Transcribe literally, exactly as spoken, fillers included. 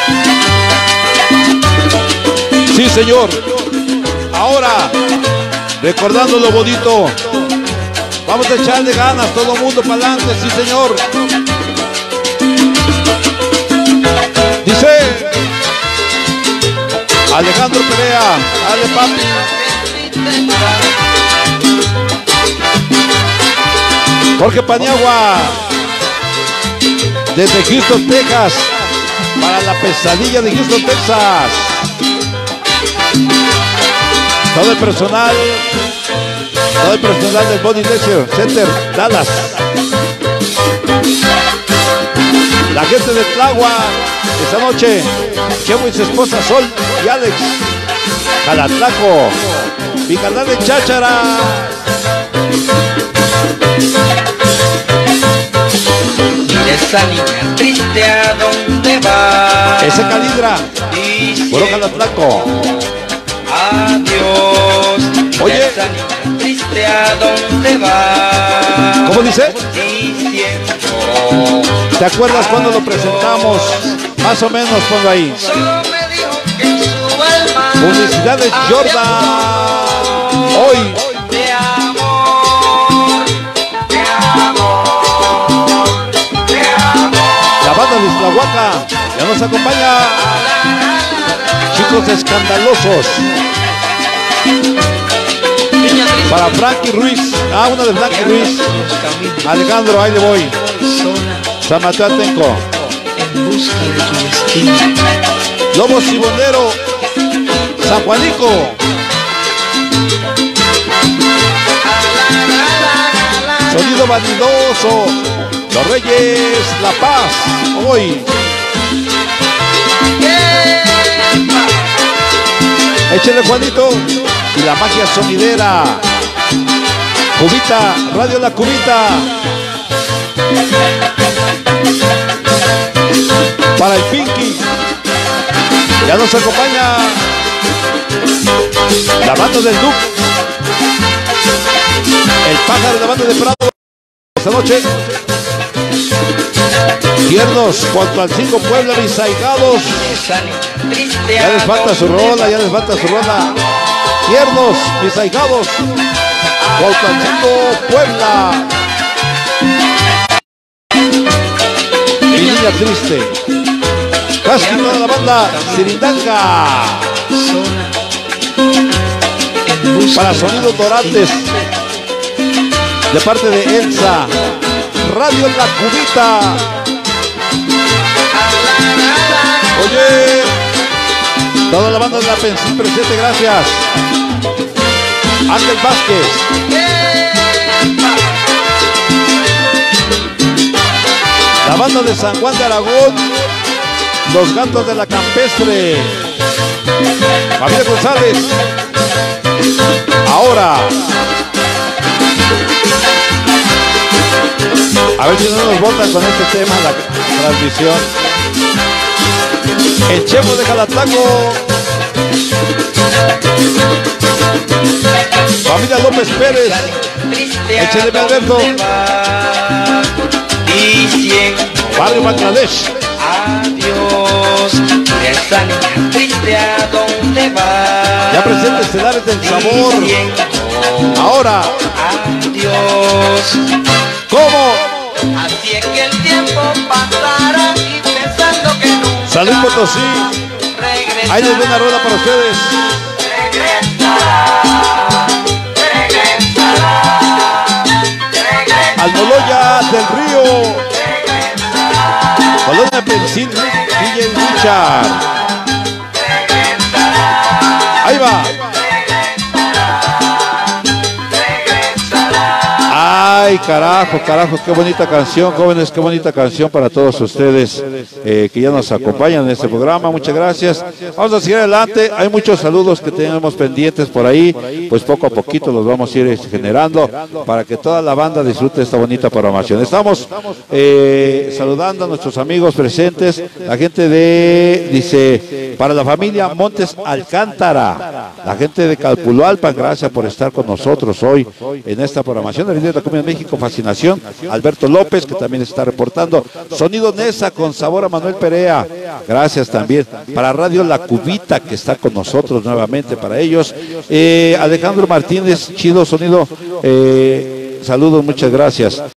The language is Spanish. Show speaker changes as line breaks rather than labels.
Sí, señor. Ahora, recordando lo bonito, vamos a echarle ganas, todo el mundo para adelante, sí, señor. Dice Alejandro Perea, dale, papi. Jorge Paniagua, desde Houston, Texas, para la pesadilla de Houston, Texas. Todo el personal, todo el personal del Body Leisure Center, Dallas. La gente de Tlagua, esta noche, Chevo y su esposa Sol y Alex. Calatlaco, mi canal de Cháchara.
Esa niña triste, ¿a dónde va?
Ese Calidra, puro Calatlaco.
Adiós.
Oye,
esa niña triste, ¿a dónde va?
¿Cómo dice?
Diciendo,
¿te acuerdas cuando lo presentamos? Más o menos, ponlo ahí.
solo me dijo que suba al mar.
Publicidades Jordan. Hoy.
De amor, de amor, de amor.
La banda de Tlahuaca ya nos acompaña. Chicos escandalosos. Para Frankie Ruiz. Ah, una de Frankie Ruiz. Alejandro, ahí le voy. San Mateo Atenco.
En busca de tu destino.
Lobo Cibonero. San Juanico. Sonido vanidoso. Los Reyes, La Paz. Hoy. Échale, Juanito. Y la magia sonidera. Cubita, Radio La Cubita. Para el Pinky. Ya nos acompaña la banda del Duke. El pájaro de la banda de Prado. Esta noche. Tiernos, cuatro al cinco, Puebla, Visaigados. Ya les falta su rola, ya les falta su rola. Tiernos, Visaigados. cuatro al cinco, Puebla. Mi niña triste. Casi toda la banda Sirindanga. Para Sonidos Dorantes. De parte de Elsa. Radio La Cubita. Oye, toda la banda de la Pensil presente, gracias. Ángel Vázquez. La banda de San Juan de Aragón. Los Gatos de la Campestre. Familia González. Ahora. A ver si no nos botan con este tema la transmisión. El Chevo de Calatlaco. Familia López Pérez. Échale, Alberto. Barrio Bangladesh.
Adiós, esa niña triste, ¿a dónde va?
Ya presente estelares del sabor. Ahora.
Adiós.
¿Cómo?
Así es que el tiempo pasará y pensando que nunca
Salud Potosí. Ahí les ven una rueda para ustedes.
Regresará, regresará, regresará.
Almoloya del Río. Colonia Pensil, D J Richard. Ahí va. Ay, carajo, carajo, qué bonita canción, jóvenes, qué bonita canción para todos ustedes eh, que ya nos acompañan en este programa. Muchas gracias. Vamos a seguir adelante. Hay muchos saludos que tenemos pendientes por ahí, pues poco a poquito los vamos a ir generando para que toda la banda disfrute esta bonita programación. Estamos eh, saludando a nuestros amigos presentes, la gente de, dice, para la familia Montes Alcántara, la gente de Calpulalpan, gracias por estar con nosotros hoy en esta programación de la Comida en México. México Fascinación, Alberto López, que también está reportando. Sonido Nesa con sabor a Manuel Perea, gracias también. Para Radio La Cubita, que está con nosotros nuevamente, para ellos. Eh, Alejandro Martínez, chido sonido, eh, saludos, muchas gracias.